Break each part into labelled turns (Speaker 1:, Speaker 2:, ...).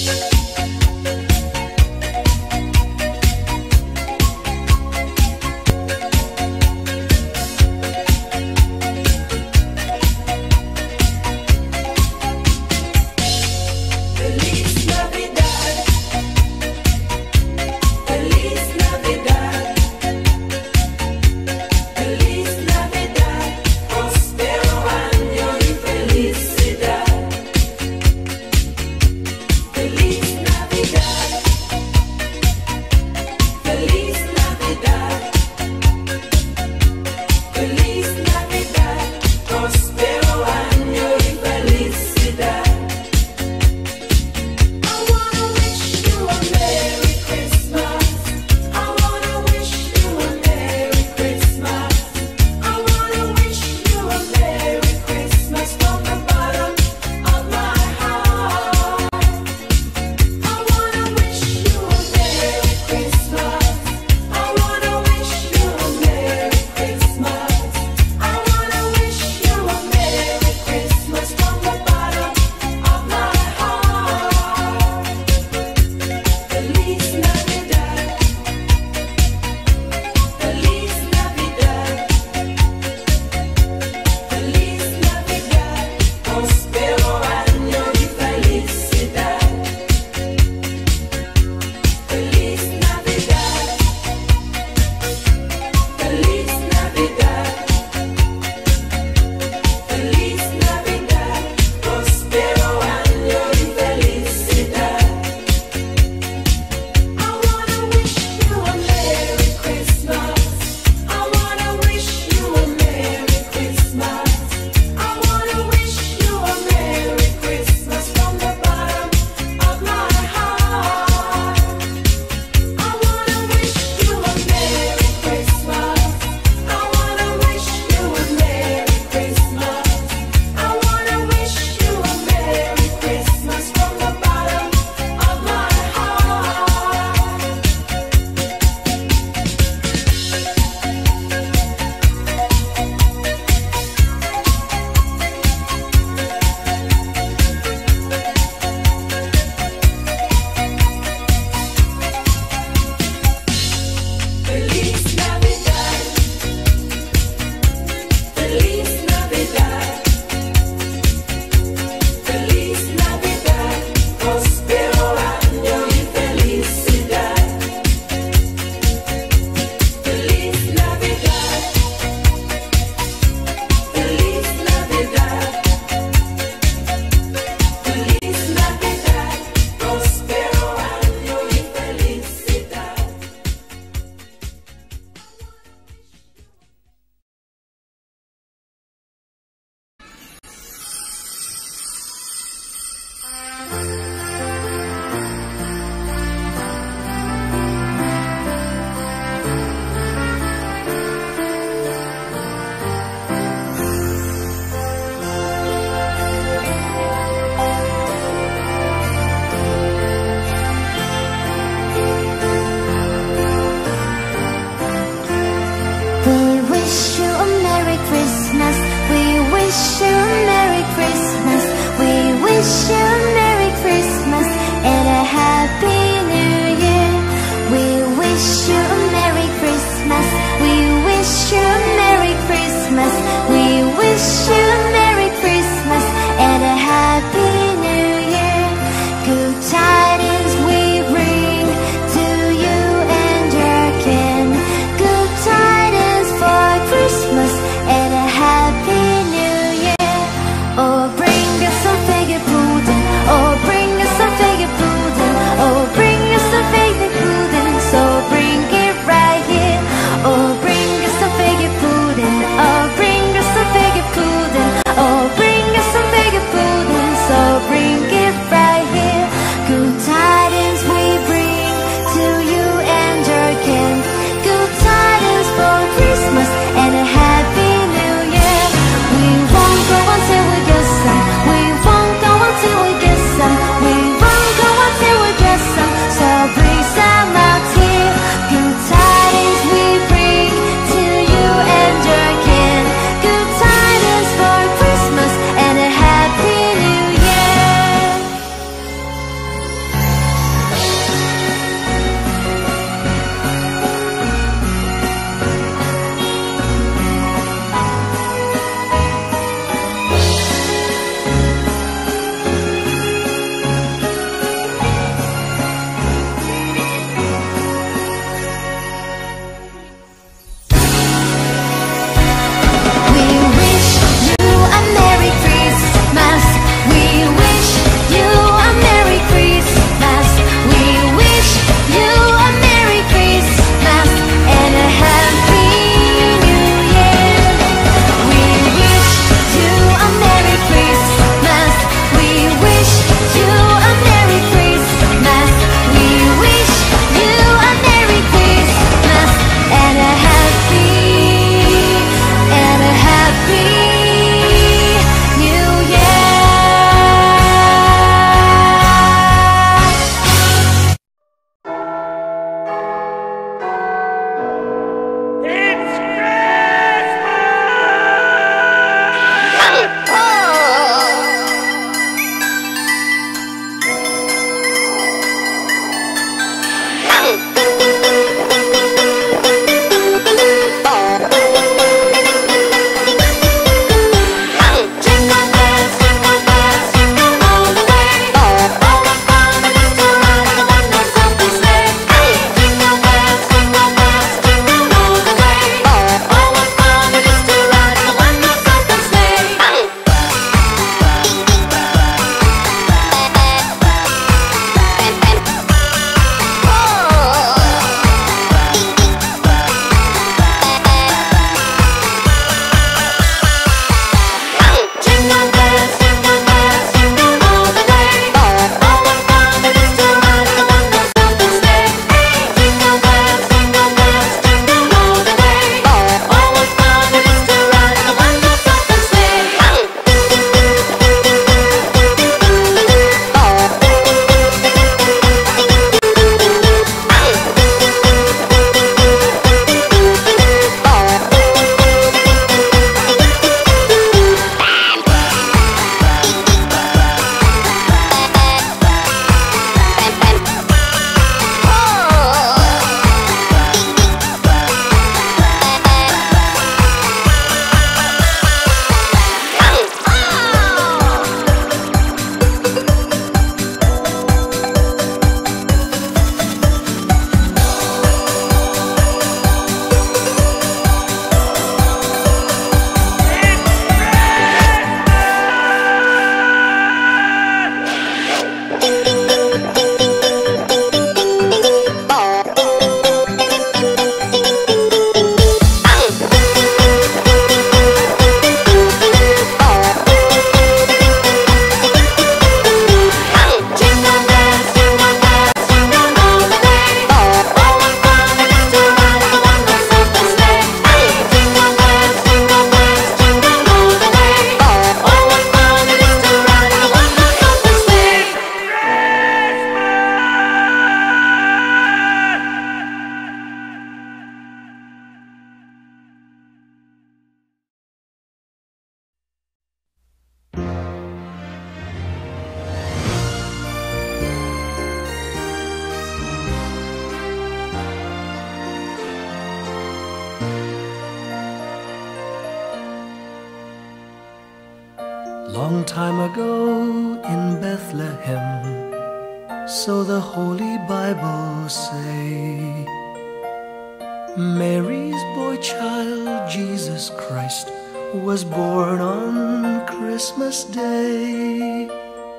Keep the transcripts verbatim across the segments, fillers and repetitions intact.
Speaker 1: Feliz time ago in Bethlehem, so the Holy Bible say, Mary's boy child, Jesus Christ, was born on Christmas Day.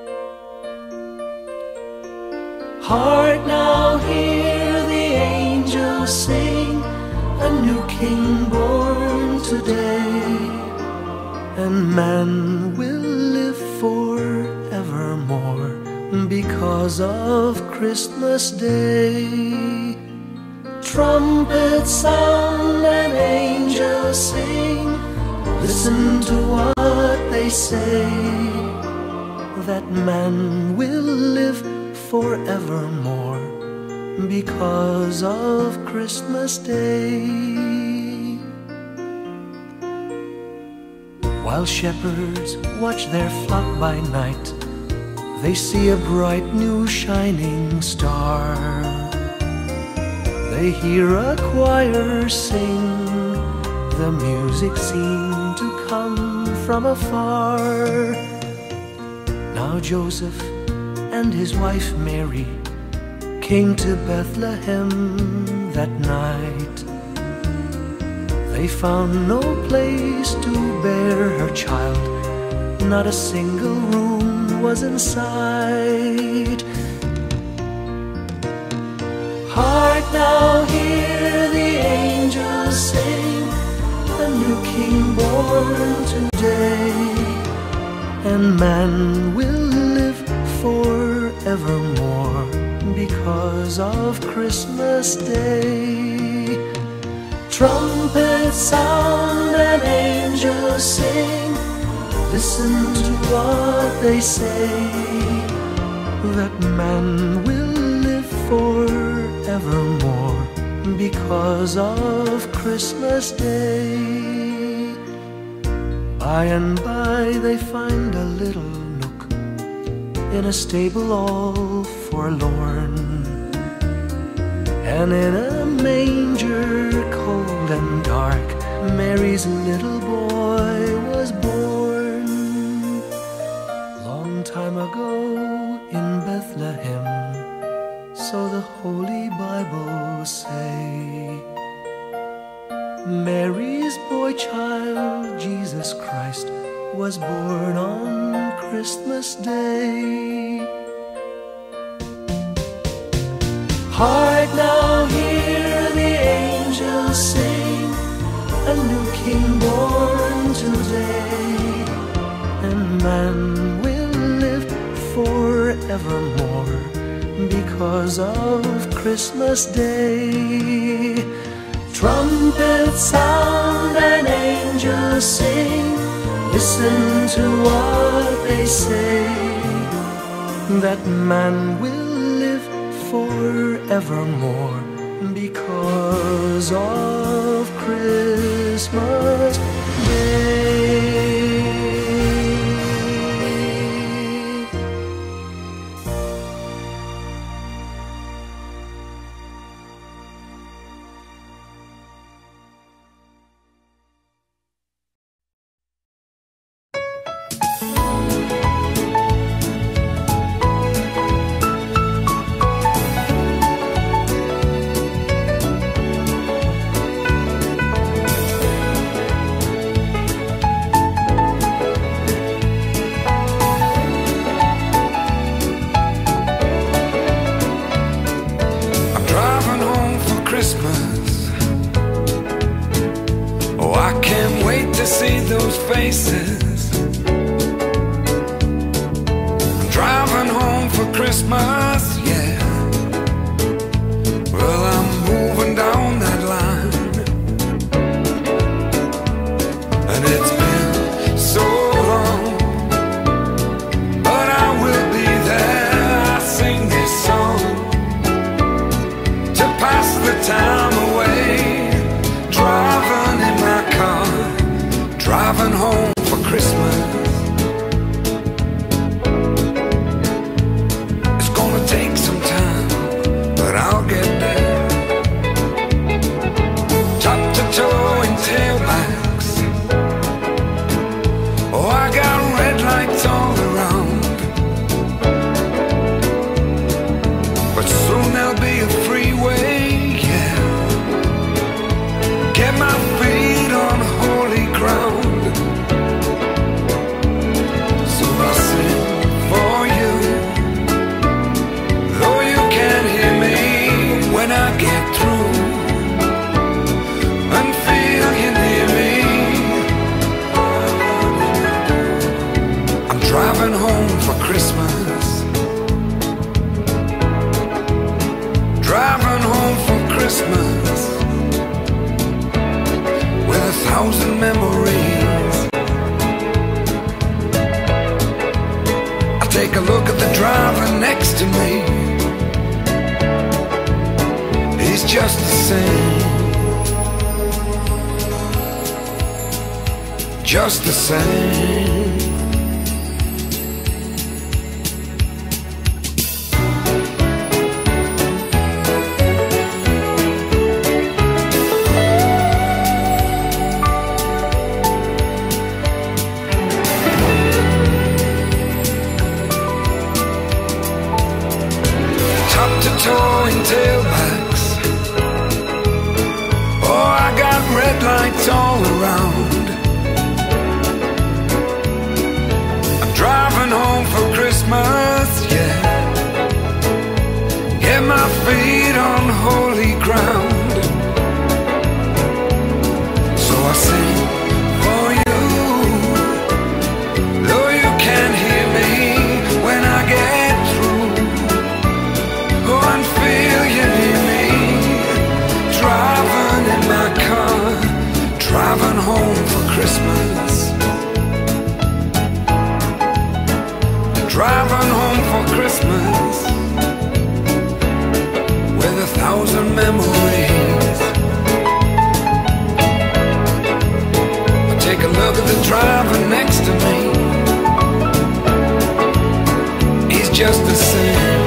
Speaker 1: Hark now, hear the angels sing, a new King born today, and man will live forevermore because of Christmas Day. Trumpets sound and angels sing, listen to what they say, that man will live forevermore because of Christmas Day. While shepherds watch their flock by night, they see a bright new shining star. They hear a choir sing, the music seemed to come from afar. Now Joseph and his wife Mary came to Bethlehem that night. They found no place to bear her child, not a single room was in sight. Hark now, hear the angels sing, a new King born today, and man will live forevermore because of Christmas Day. Trumpets sound and angels sing, listen to what they say, that man will live forevermore because of Christmas Day. By and by they find a little nook in a stable all forlorn, and in a manger cold and dark, Mary's little boy was born. Long time ago in Bethlehem, so the Holy Bible say, Mary's boy child, Jesus Christ, was born on Christmas Day. Hark now, hear the angels sing, a new King born today, and man will live forevermore because of Christmas Day. Trumpets sound and angels sing, listen to what they say, that man will live forevermore because of Christmas Day.
Speaker 2: See those faces. I'm driving home for Christmas, yeah. Well, I'm moving down that line, and it's been so long, but I will be there. I sing this song to pass the time away, driving in my car, driving home for Christmas. It's gonna take a freeway, yeah. Get my feet on holy ground. So I sing for you, though you can't hear me when I get through, and feel you near me. I'm driving home for Christmas, driving home for Christmas, with a thousand memories. I take a look at the driver next to me. He's just the same, just the same. Towing tailbacks, oh, I got red lights all around. I'm driving home for Christmas, yeah. Get my feet on holy ground. So I sing for you, though you can't hear me when I get through. Go and feel you near me, driving in my car, driving home for Christmas, driving home for Christmas, with a thousand memories. I take a look at the driver next to me. He's just the same,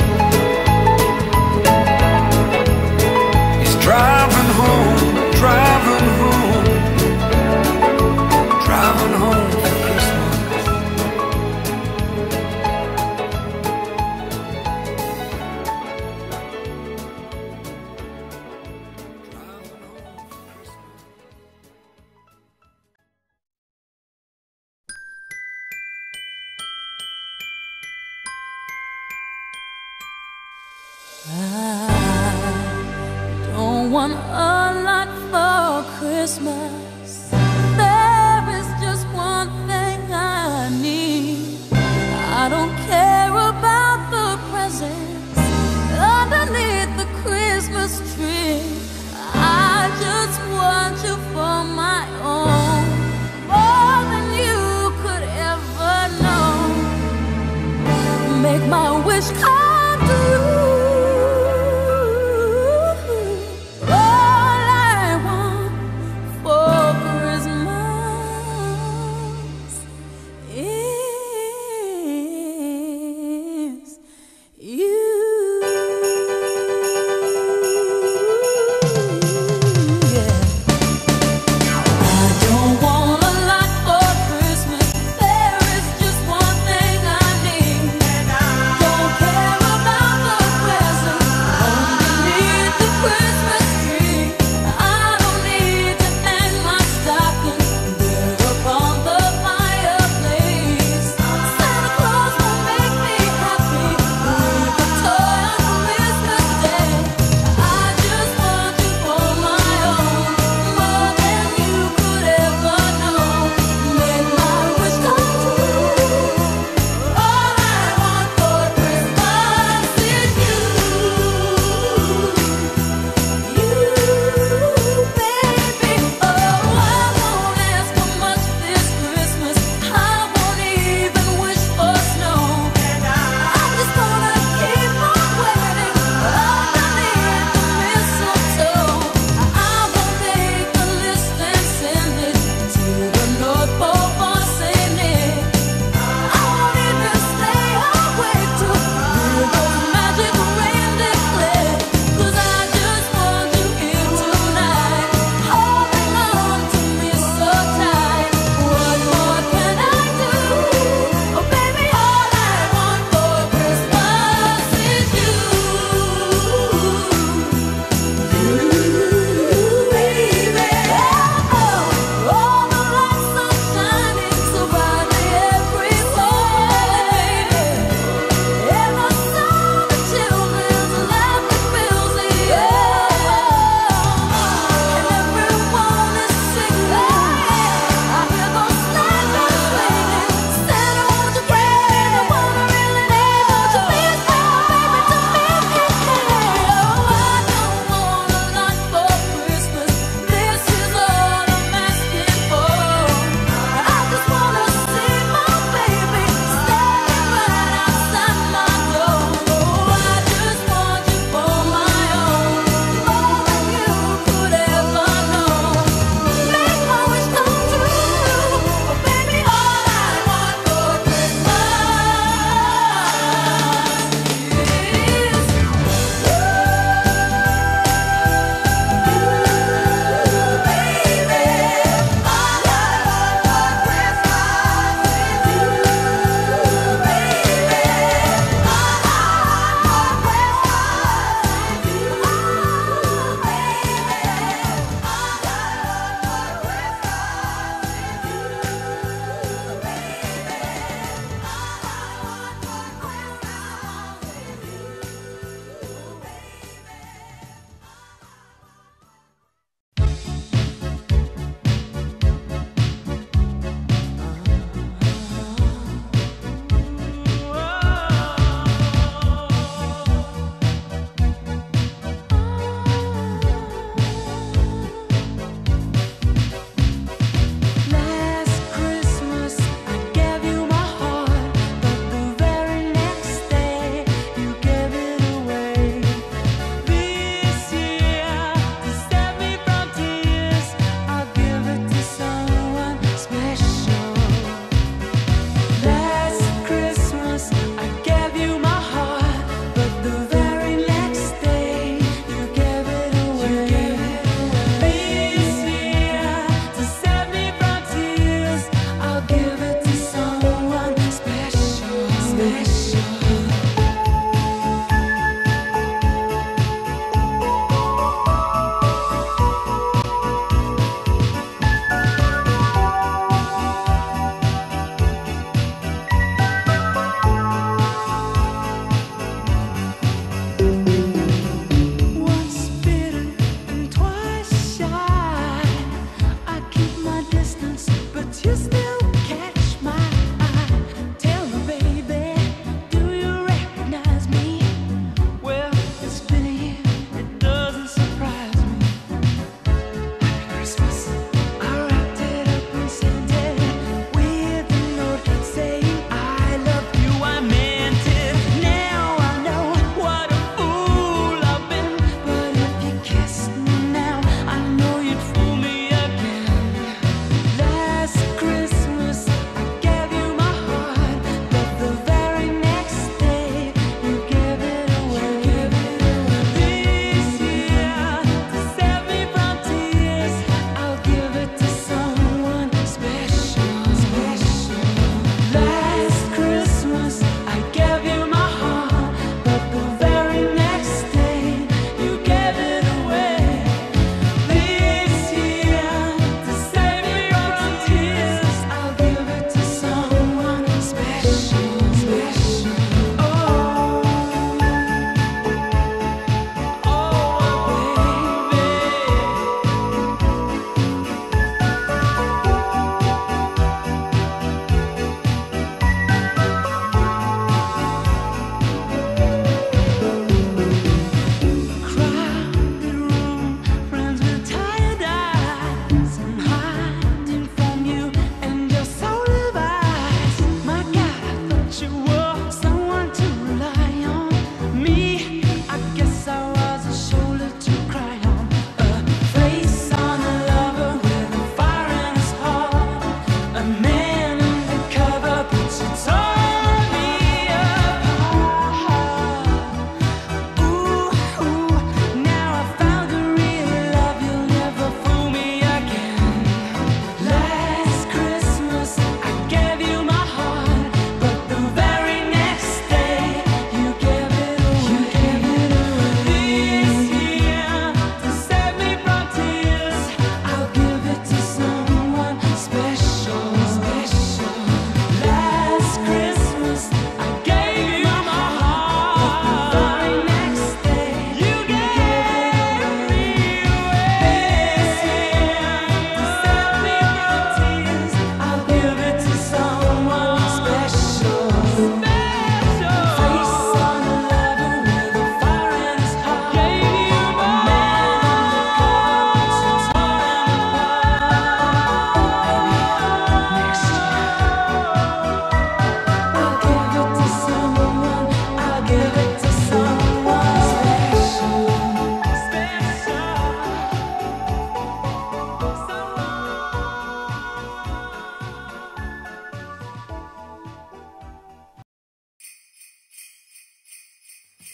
Speaker 2: driving home, driving home, driving home for Christmas. Driving home for Christmas.
Speaker 3: Don't want a lot for Christmas. There is just one thing I need. I don't care about the presents underneath the Christmas tree. I just want you for my own, more than you could ever know. Make my wish come true. Don't care about the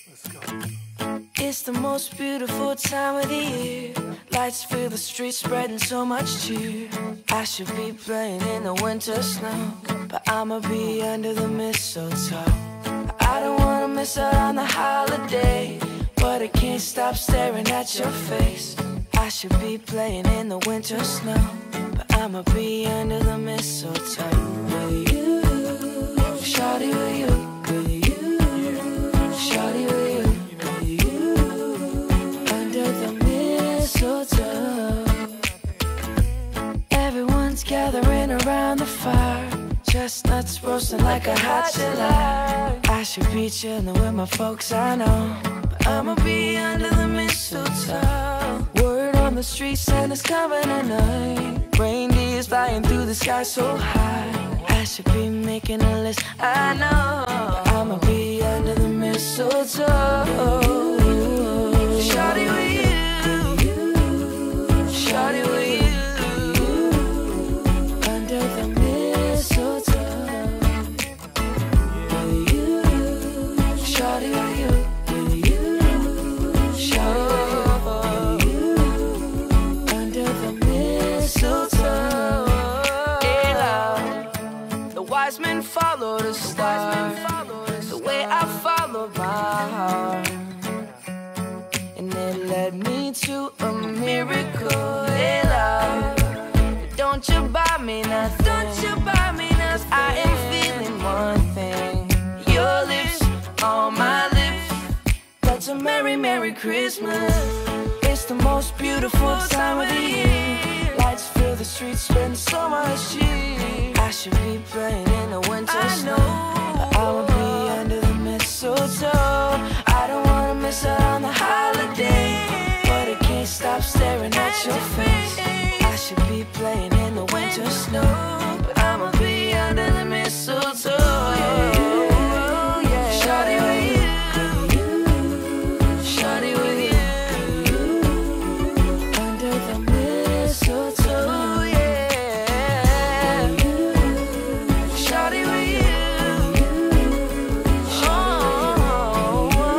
Speaker 1: Let's go.
Speaker 4: It's the most beautiful time of the year. Lights fill the streets, spreading so much cheer. I should be playing in the winter snow, but I'ma be under the mistletoe. I don't wanna miss out on the holiday, but I can't stop staring at your face. I should be playing in the winter snow, but I'ma be under the mistletoe. With you, shawty, with you, with you, shawty, with you, with you, under the mistletoe. Everyone's gathering around the fire, chestnuts roasting like a hot July. I should be chilling with my folks, I know, but I'ma be under the mistletoe. Word on the street, Santa's coming tonight. Reindeer's flying through the sky so high. I should be making a list, I know, but I'ma be under the mistletoe. Shawty with you, shawty with you, under the mistletoe. With you, shawty with you, with you, shawty with you, under the mistletoe. Hey, love, the wise men follow the star, the way I follow my heart, and it led me to a miracle. Hey, love, don't you buy me nothing, don't you buy me nothing. I am feeling one thing, your lips on my lips. That's a merry, merry Christmas. It's the most beautiful time of the year. Lights fill the streets, spend so much cheer. I should be playing in the winter snow, but I'ma be under the mistletoe. I don't wanna miss out on the holiday, but I can't stop staring at your face. I should be playing in the winter snow, but I'ma be under the mistletoe. Shawty with you, shawty with you, under the mistletoe, yeah. Shawty with you, oh,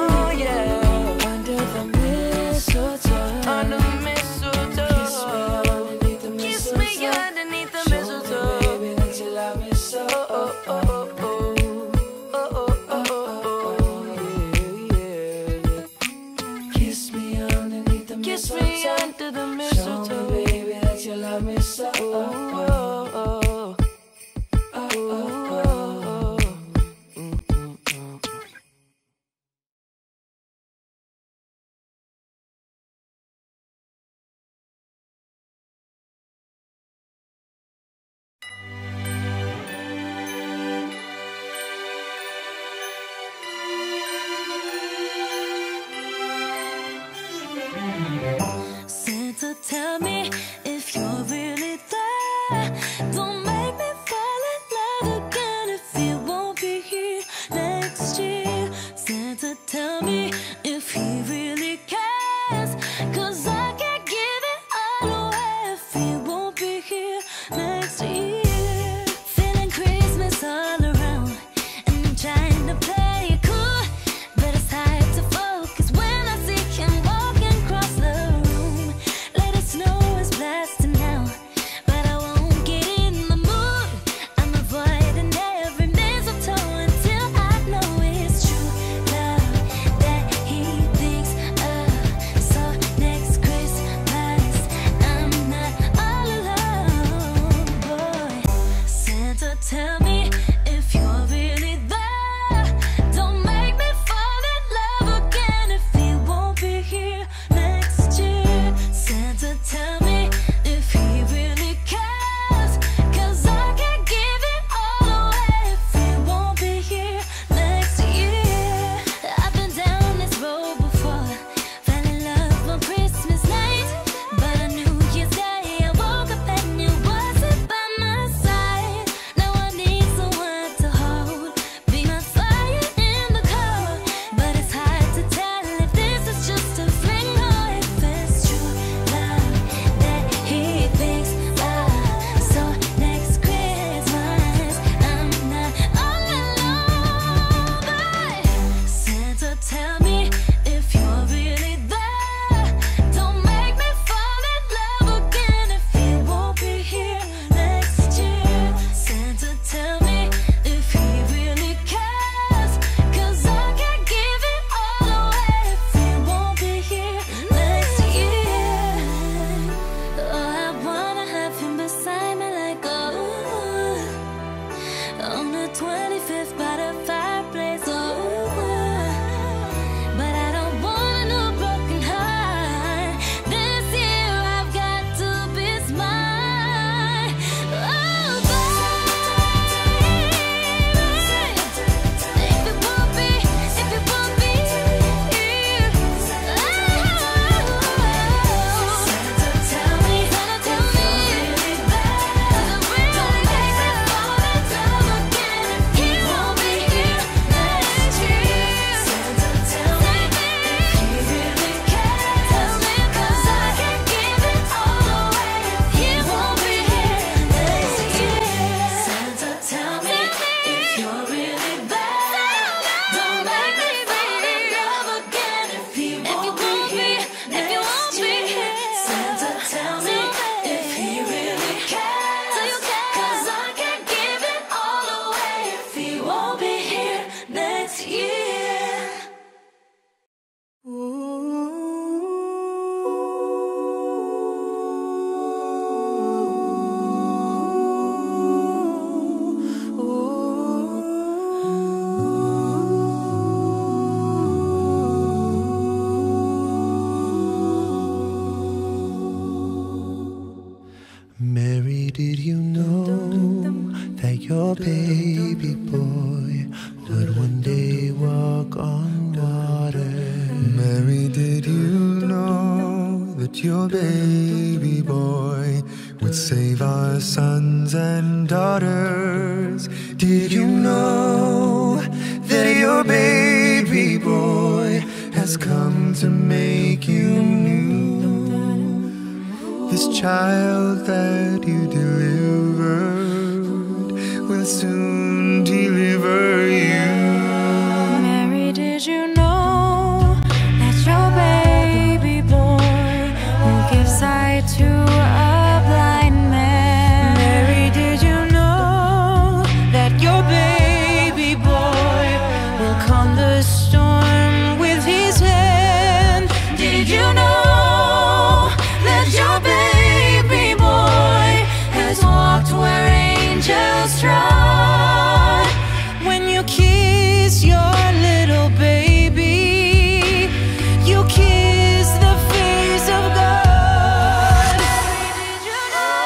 Speaker 5: that your baby boy would save our sons and daughters? Did you know that your baby boy has come to make you new? This child that you delivered will soon deliver you.
Speaker 3: Mary, did you know that your baby boy will give sight to a blind man? Mary, did you know that your baby boy will calm the storm with his hand? Did you know that your baby boy has walked where angels trod? When you kiss your little baby, you kiss the face of God. Did you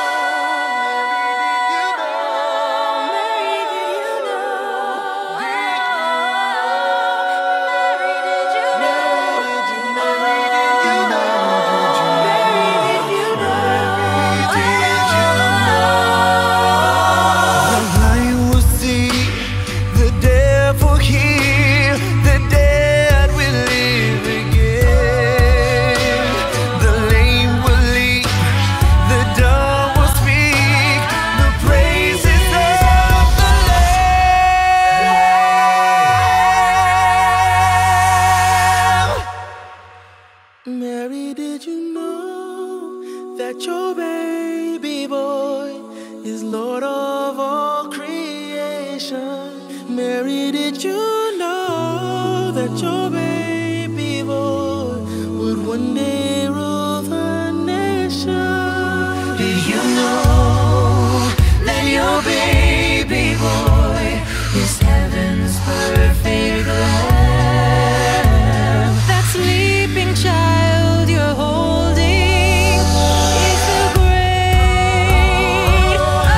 Speaker 3: know? Mary, did you know? Mary, did you know? Mary, did you
Speaker 5: The blind will see, the deaf will hear, the dead will live again. The lame will leap, the dumb will speak, the praises of the Lamb. Mary, did you know that your baby boy is Lord of all creation? Mary, did you know that your baby boy would one day rule the nation? Did you know that your baby boy is heaven's perfect lamb?
Speaker 3: That sleeping child you're holding is the great I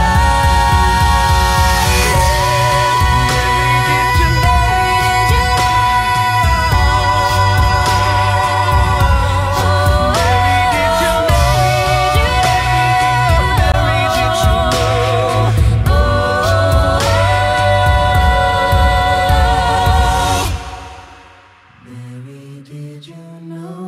Speaker 3: am. Did you
Speaker 5: Mary, did you know?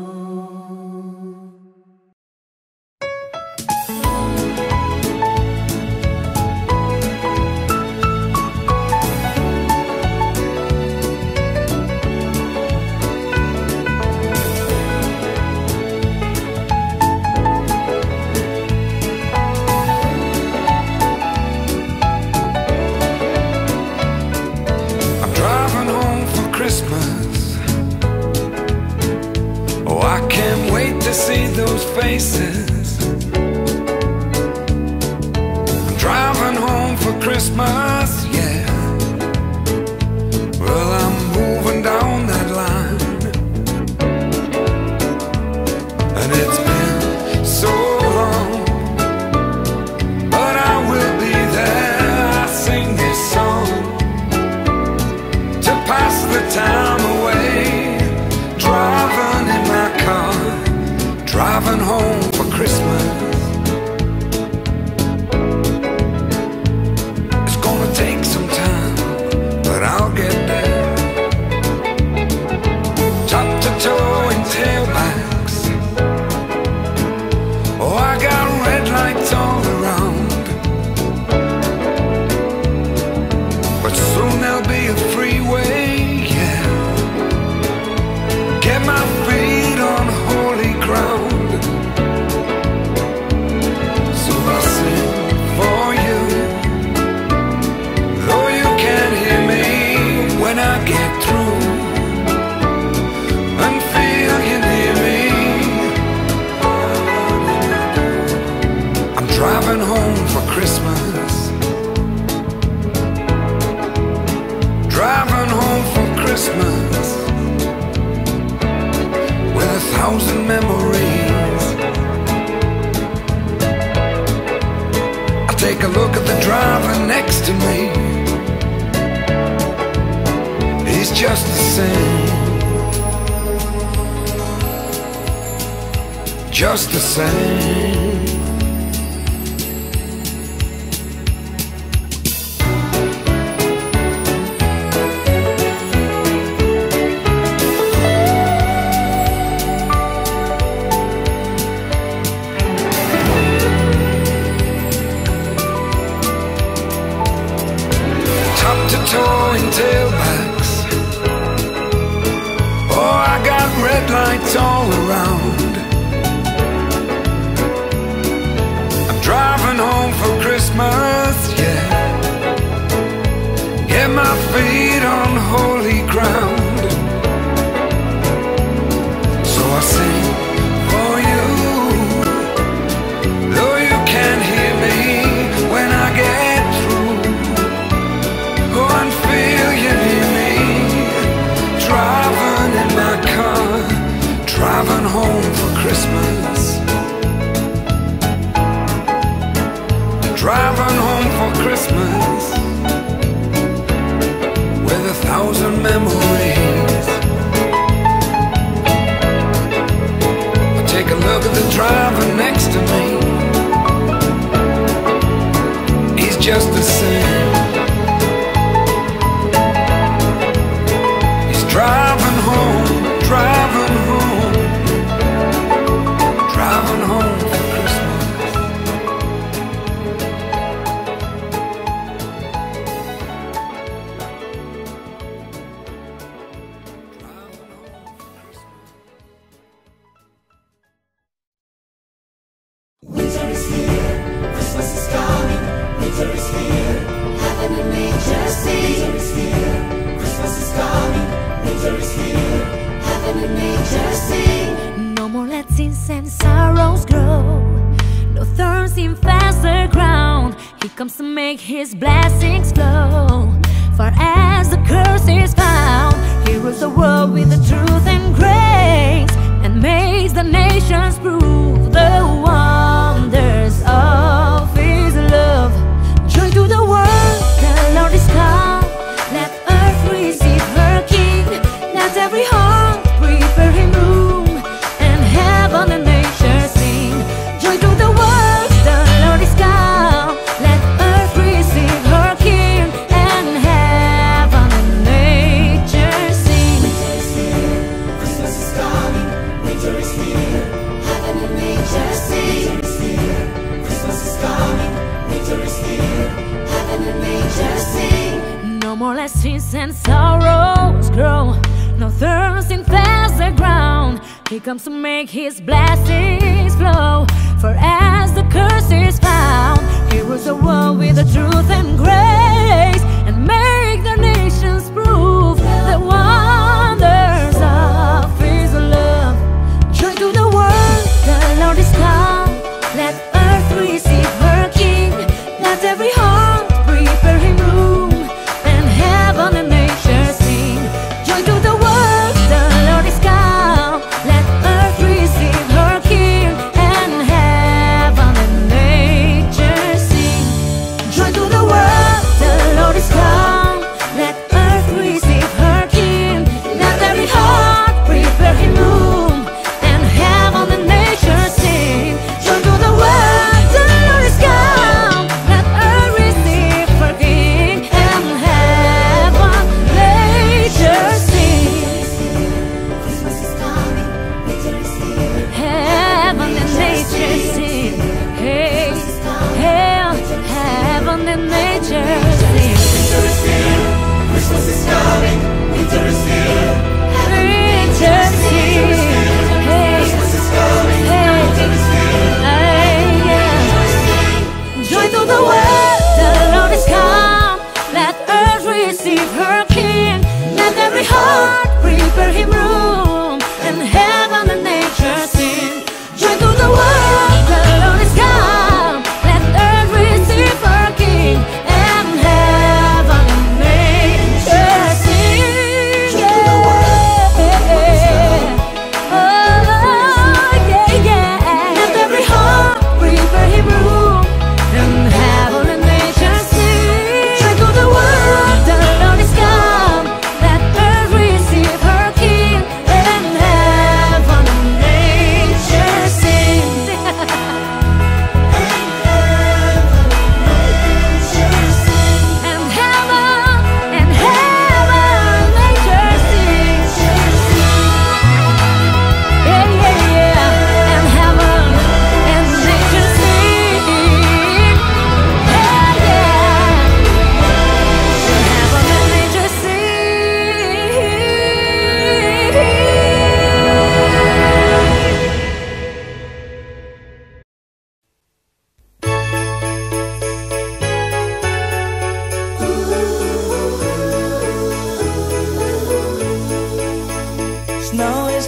Speaker 2: I'm driving home for Christmas. Oh, I can't wait to see those faces. I'm driving home for Christmas, yeah. Well, I'm moving down that line, and it's been so long, but I will be there. I sing this song to pass the time away, driving in my car, driving home for Christmas. It's gonna take just the same. Top to toe in tailbacks. Oh, I got red lights all around. Driving home for Christmas, yeah. Get my feet on holy ground. So I sing for you, though you can't hear me when I get through. Go and feel you near me, driving in my car, driving home for Christmas. Driving home for Christmas with a thousand memories. I take a look at the driver next to me. He's just the same. He's driving home, driving home, driving home for Christmas.
Speaker 4: Winter is here, Christmas is coming. Winter is here, heaven and nature sing. Winter is here, Christmas is coming. Winter is here, heaven and nature sing.
Speaker 3: No more let sins and sorrows grow, no thorns infest the ground. He comes to make his blessings flow. For as the curse is found, he rules the world with the truth and grace, and makes the nations prove the wonders of his love. Joy to the world, the Lord is come. Let earth receive her King. Let every heart prepare him room, and heaven and nature sing. Joy to the world, the Lord is come. Let earth receive her King, and heaven and nature sing.
Speaker 4: Winter is here, Christmas is coming. Winter is here, heaven and nature sing. Winter is here, Christmas is coming. Winter is here, heaven and nature sing.
Speaker 3: No more let sins and sorrows grow, no thorns infest the ground. He comes to make his blessings flow. For as the curse is found, he rules the world with the truth and grace, and make the nations prove the wonders of his love. Joy to the world, the Lord is come. Let earth receive her King. Let every heart prepare him room, and heaven and nature sing. Joy to the world, the Lord is come. Let earth receive her King, and heaven and nature sing. Joy to the world, the Lord is come. Let earth receive her King. Let every heart prepare him room, and heaven and nature sing. Joy to the world, the Lord is come. Let earth receive her King, and heaven nature sing.
Speaker 4: Christmas is coming. Winter is here,
Speaker 3: Heaven and nature sing. Hey, hey, heaven and nature sing.
Speaker 4: winter is here, Christmas is coming. Winter is here,
Speaker 3: Nature sing. Hey,
Speaker 4: Christmas is coming.
Speaker 3: hey,
Speaker 4: Winter is here,
Speaker 3: hey, yeah. Joy to the world, the Lord is come. Let earth receive her King. Let every heart prepare him room, and heaven and nature sing. Joy to the world, the Lord is come. Let earth receive her King, and heaven and nature sing.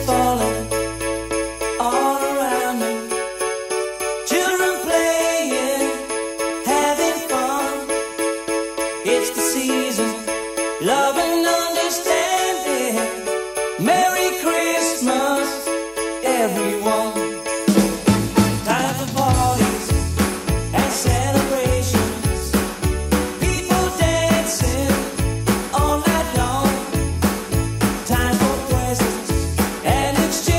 Speaker 6: falling all around me. Children playing, having fun. It's the season, love and understanding. Merry Christmas, everyone. Time for parties and celebrations. People dancing all night long. Time for presents and exchange.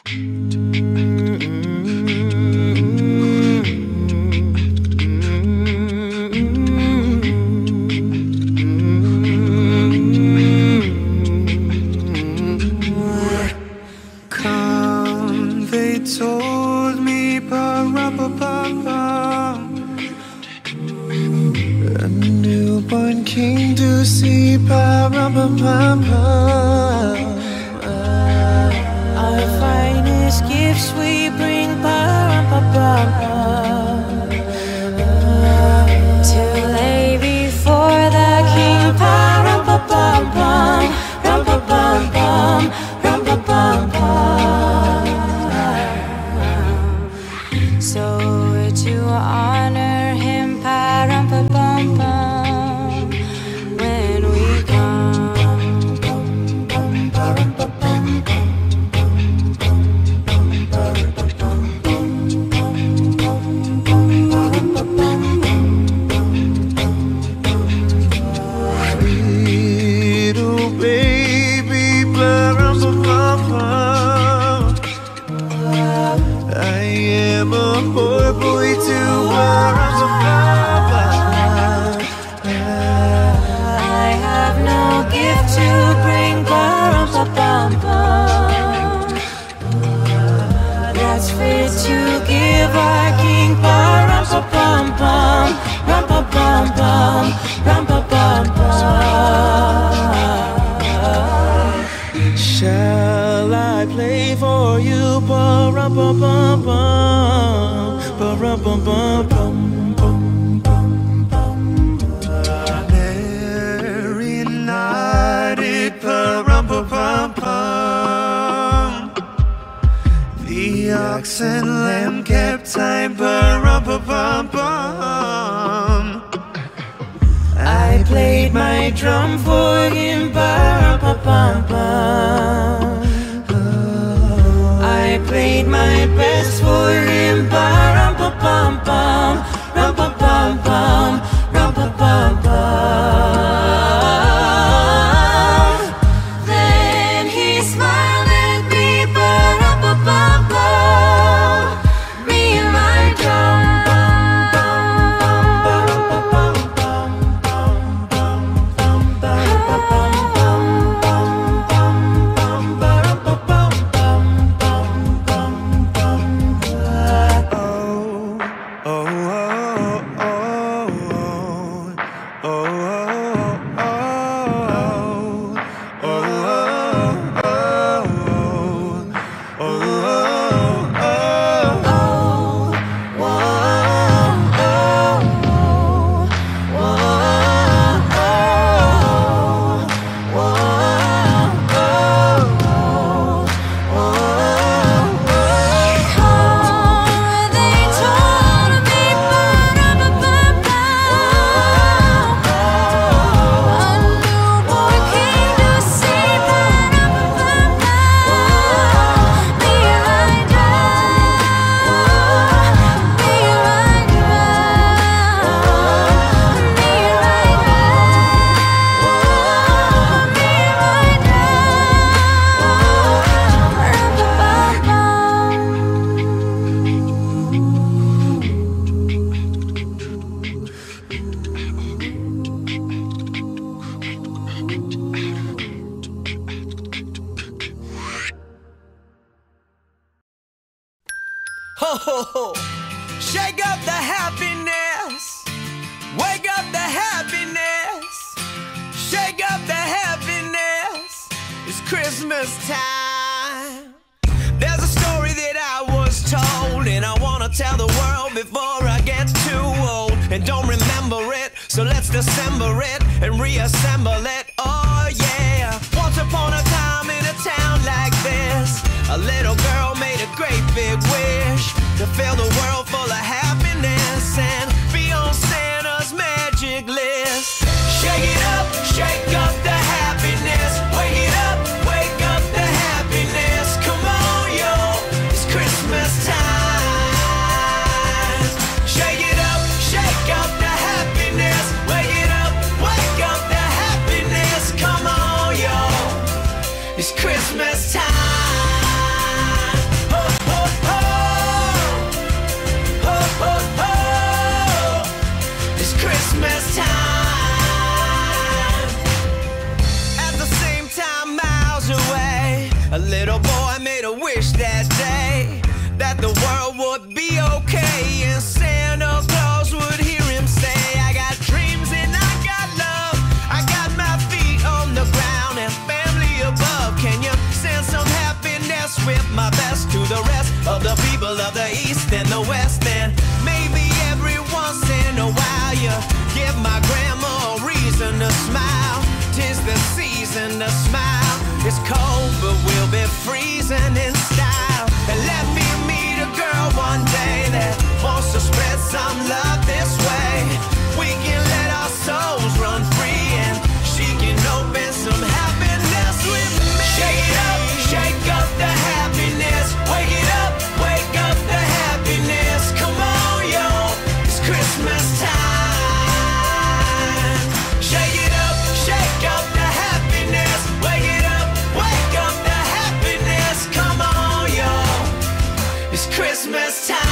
Speaker 5: Come, they told me, pa-ra-pa-pa-pa, a newborn king to see, pa-ra-pa-pa-pa.
Speaker 6: Our finest gifts we bring, pa-ra-pa-pa-pa, to lay before the king, pa-ra-pa-pa-pum, rum-pa-pum-pum, rum-pa-pum-pum. So to honor him, pa-rum-pa-pum-pum, when we come.
Speaker 5: Little baby, pa-ra-pa-pa-pa, I am a poor boy too, pa-ra-pa-pa-pa.
Speaker 6: I have no gift to bring, pa-rum-pa-pum-pum, that's fit to give our king, pa-rum-pa-pum-pum, rum-pa-pum-pum, rum-pa-pum-pum.
Speaker 5: Shall I play for you, pa-ra-pa-pa-pum, pa-ra-pa-pa-pum, pum, pum, pum. Mary nodded, pa-ra-pa-pa-pum. The ox and lamb kept time, pa-ra-pa-pa-pum. I played my drum for him, pa-ra-pa-pum-pum. I played my best for him, pa-rum-pa-pum-pum, rum-pa-pum-pum, rum-pa-pum-pum. Then he smiled at me, pa-rum-pa-pum-pum, me and my drum.
Speaker 7: Oh, shake up the happiness, wake up the happiness, shake up the happiness, it's Christmas time. There's a story that I was told, and I wanna tell the world before I get too old and don't remember it, so let's dissemble it and reassemble it. Oh yeah, once upon a time in a town like this, a little girl made a great big wish to fill the world full of happiness and be on Santa's magic list. Shake it up, shake up the happiness, wake it up, wake up the happiness. Come on, yo, it's Christmas time. Shake it up, shake up the happiness, wake it up, wake up the happiness. Come on, yo, it's Christmas time. of the East and the West, and maybe every once in a while you give my grandma a reason to smile. 'Tis the season to smile. It's cold, but we'll be freezing in style. And let me meet a girl one day that wants to spread some love this way. We can let our souls run free, and she can open some happiness with me. Shake it up, shake up the happiness. Wake it up, wake up the happiness. Come on, yo, it's Christmas time. Shake it up, shake up the happiness. Wake it up, wake up the happiness. Come on, yo, it's Christmas time.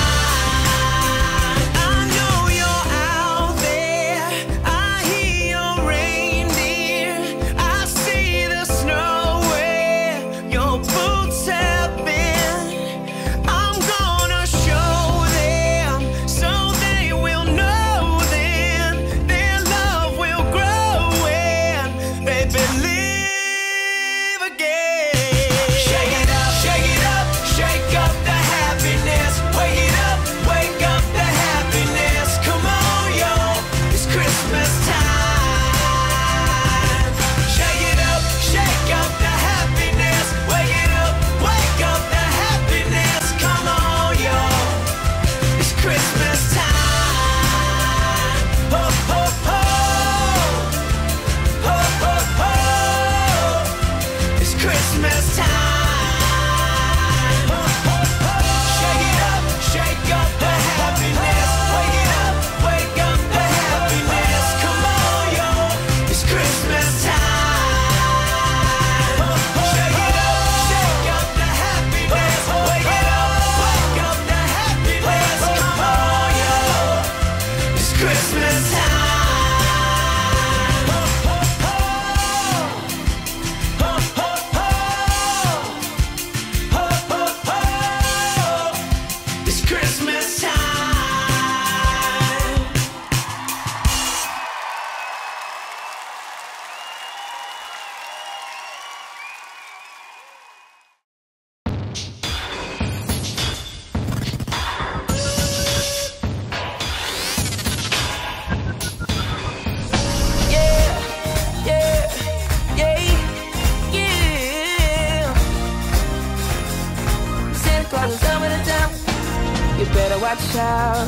Speaker 4: Watch out,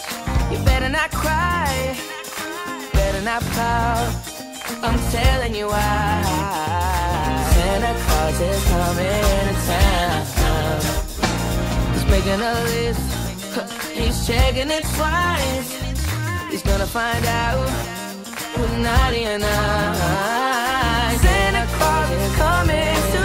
Speaker 4: you better not cry, better not pout. I'm telling you why. Santa Claus is coming to town. He's making a list, he's checking it twice. He's gonna find out who's naughty and nice. Santa Claus is coming to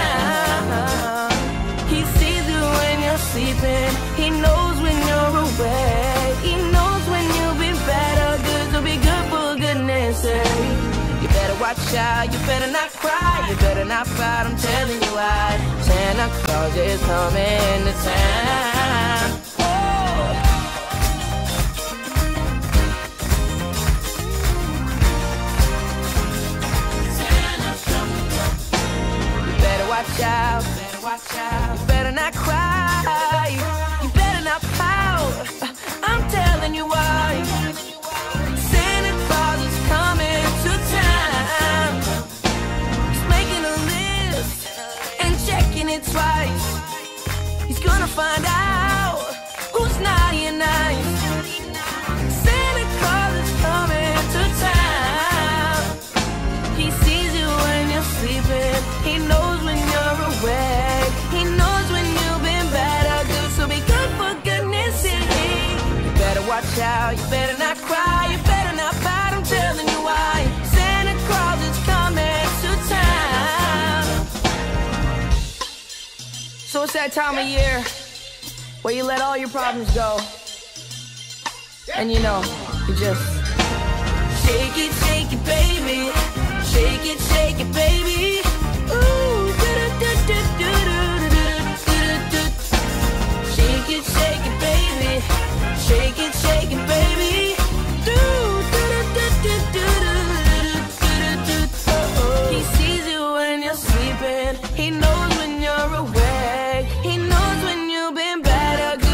Speaker 4: town. He sees you when you're sleeping. He knows when you're awake. He knows when you'll be bad or good. So be good for goodness sake. You better watch out. You better not cry. You better not fight. I'm telling you why. Santa Claus is coming to town. Oh. You better watch out. Watch out. You better not cry. You better not pout. I'm telling you why. Santa Claus is coming to town. He's making a list and checking it twice. He's gonna find out who's naughty and nice. Santa Claus is coming to town. He sees you when you're sleeping. He knows when you're awake. He knows when you've been bad or good, so be good for goodness sake. You better watch out, you better not cry, you better not fight, I'm telling you why. Santa Claus is coming to town. So it's that time of year where you let all your problems go. And you know, you just shake it, shake it, baby. Shake it, shake it, baby. Ooh, shake it, shake it, baby. Shake it, shake it, baby. He sees you when you're sleeping. He knows when you're awake. He knows when you've been bad or good.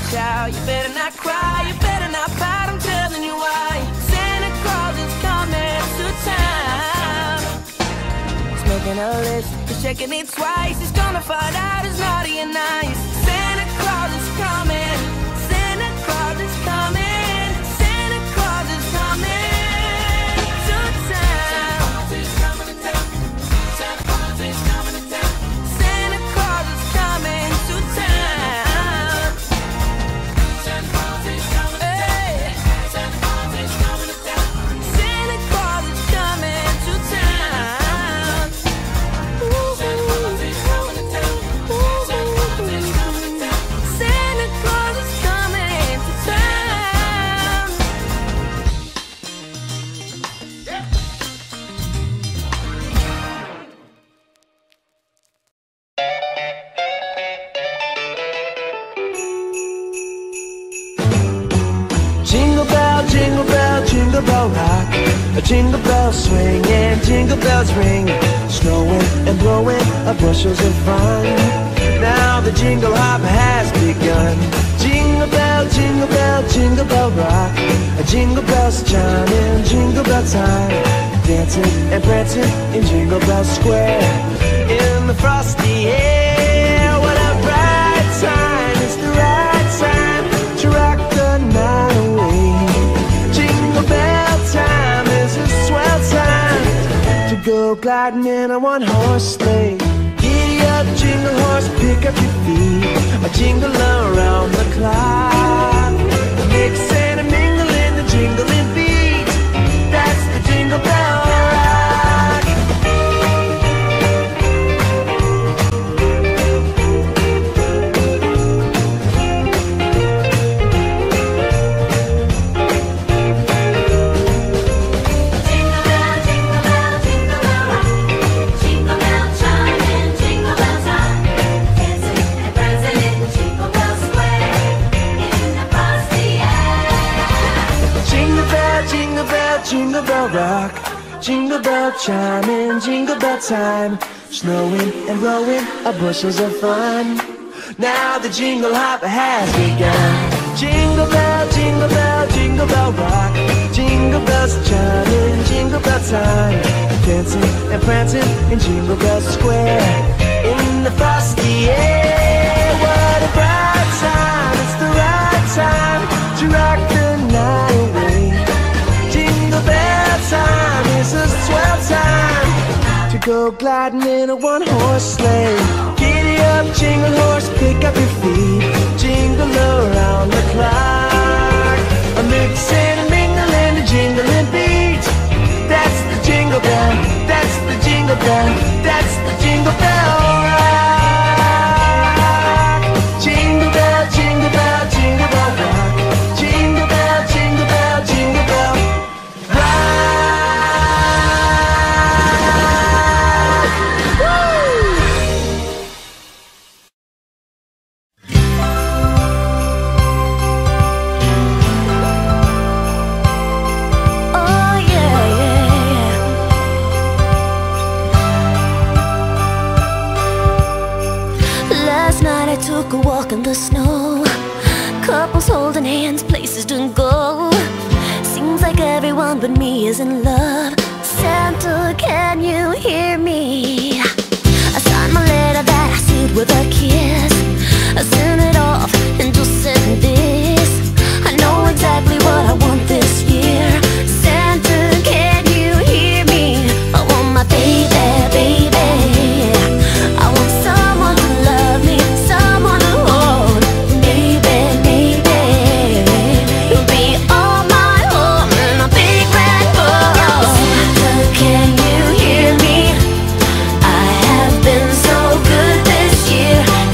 Speaker 7: shout, you better not cry, you better not pout, I'm telling you why. Santa Claus is coming to town. He's making a list, he's checking it twice, he's gonna find out who's naughty and nice. Santa Claus is coming, Santa Claus is coming, Santa Claus is coming to town. Santa Claus is coming to town. Santa Claus is coming to town. Santa Claus is coming to town. Santa Claus is coming to town. Santa Claus is coming to town. Santa Claus is coming to town. Santa Claus is coming to town. Santa Claus is coming to town. Santa Claus is coming to town.
Speaker 1: Jingle bell, jingle bell, jingle bell rock. A jingle bell swing and jingle bells ring. Snowing and blowing a bushels of fun. Now the jingle hop has begun. Jingle bell, jingle bell, jingle bell rock. A jingle bells chiming, jingle bell time. Dancing and prancing in Jingle Bell Square. In the frosty air, what a bright time. It's the right time to rock the night away. Jingle bell time is a swell time to go gliding in a one-horse sleigh. Giddy up, jingle horse, pick up your feet. A jingle around the clock. Mix and a mingle in the jingling beat. That's the Jingle Bell Rock.
Speaker 3: Jingle bell, jingle bell, jingle bell rock. Jingle bell chiming, jingle bell time. Dancing and prancing in Jingle Bell Square. In the frosty air.
Speaker 1: Jingle bell, jingle bell, jingle bell rock. Jingle bell chiming, jingle bell time. Snowing and blowing a bushels of fun. Now the jingle hop has begun. Jingle bell, jingle bell, jingle bell rock. Jingle bells chiming, jingle bell time. Dancing and prancing in Jingle Bell Square. In the frosty air, what a bright time. It's the right time to rock the night away. Jingle bell time is a swell time to go gliding in a one-horse sleigh. Giddy up, jingle horse, pick up your feet. Jingle around the clock. A mix and a mingle and a jingling beat. That's the jingle bell, that's the jingle bell, that's the Jingle Bell Rock. Jingle bell, jingle bell, jingle bell rock. Jingle bell, jingle bell, jingle bell rock. Woo!
Speaker 3: Oh yeah, yeah, yeah. Last night I took a walk in the snow. Couples holding hands, places to go. Seems like everyone but me is in love. Santa, can you hear me? I signed my letter that I sealed with a kiss. I sent it off and just said this: I know exactly what I want this year. Santa, can you hear me? I want my baby, baby. I want someone to love me, someone to hold. Maybe, maybe you'll be all my home in a big red bowl. Santa, can you hear me? I have been so good this year.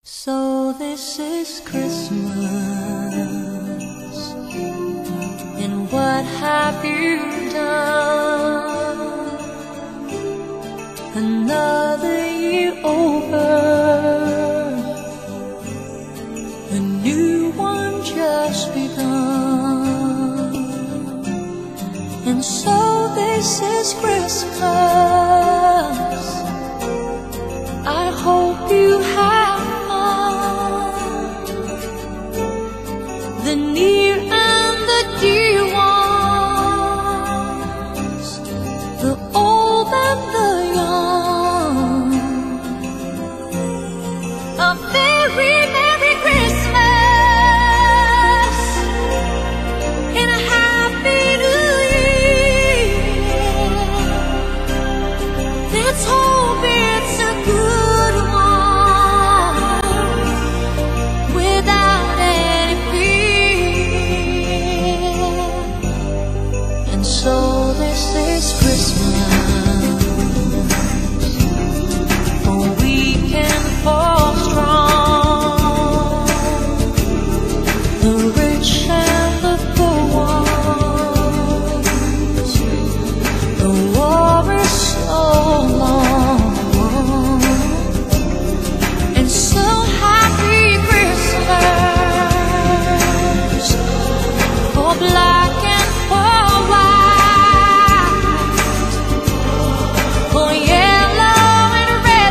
Speaker 3: So this is Christmas, and what have you done? Another year over, a new one just begun. And so this is Christmas. I hope you have the near and the dear ones, the old and the young. A very Merry Christmas and a Happy New Year. Let's hope it's a good one without any fear. And so this is Christmas, a weekend for strong, the rich and the poor ones. The war is so long, and so happy Christmas for black and for white, for yellow and red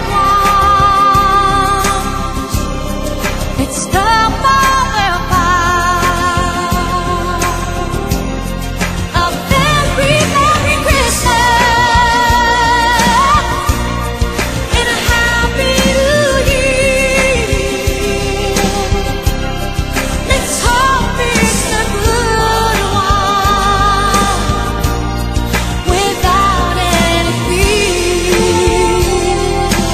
Speaker 3: ones. It's time for their fight. A very Merry Christmas and a Happy New Year. Let's hope it's a good one without any fear.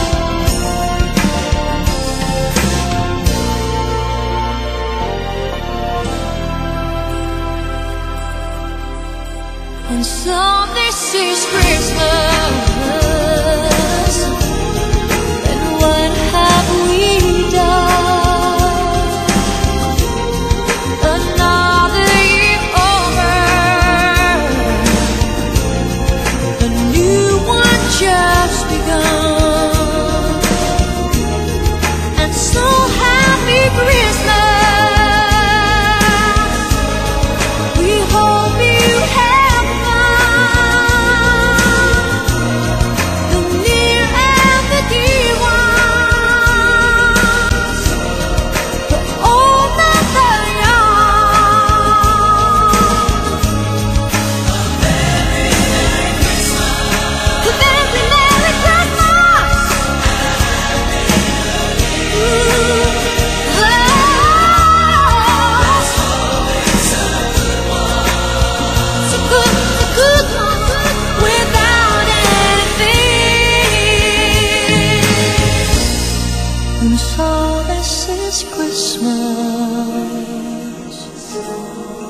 Speaker 3: And so this is Christmas, and what have we done? Another year over, a new one just begun. And so happy Christmas, we hope you have fun. The near and the dear ones, the old and the young. A very Merry Christmas. A very Merry Christmas. Ooh, oh. It's a good, it's a good one without anything. And so this is Christmas.